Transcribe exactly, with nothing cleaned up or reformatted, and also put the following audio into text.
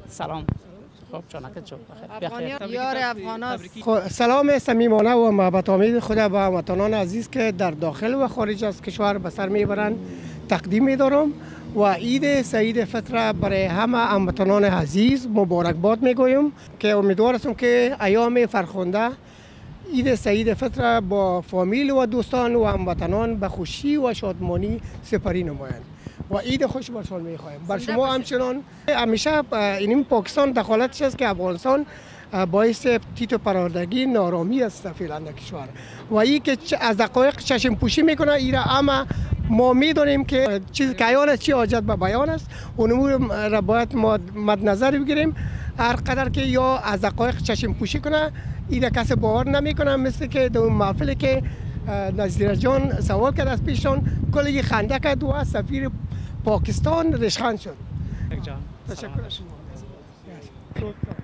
سلام. خب چانکت شد بخیر. یار افغاناست. خب سلام صمیمانه و محبت آمیز خدا به هموطنان عزیز که در داخل و خارج از کشور به سر میبرند تقدیم می‌دارم و عید سعید فطر برای همه هموطنان عزیز مبارکباد میگویم که امیدوار هستم که ایام فرخنده عید سعید فطر با فامیل و دوستان و هموطنان به خوشی و شادمانی سپری نمایند و عید خوش برشان میخواهیم. بر شما همچنان همیشه این پاکستان دخالتش است که افغانستان باعث تیت و پراردگی نارامی است فعلا در کشور و این که از دقایق چشم پوشی میکنه ایرا اما ما میدونیم که چیز که عیان است چی حاجت به بیان است اون امور را باید مد نظر بگیریم. هر قدر که یا از دقایق چشم پوشی کنه اینا کسی باور نمیکنه، مثل که در اون محفلی که نظیر جان سوال کرد از پیشان کلی خنده کرد و سفیر پاکستان رشخند شد. جان تشکر.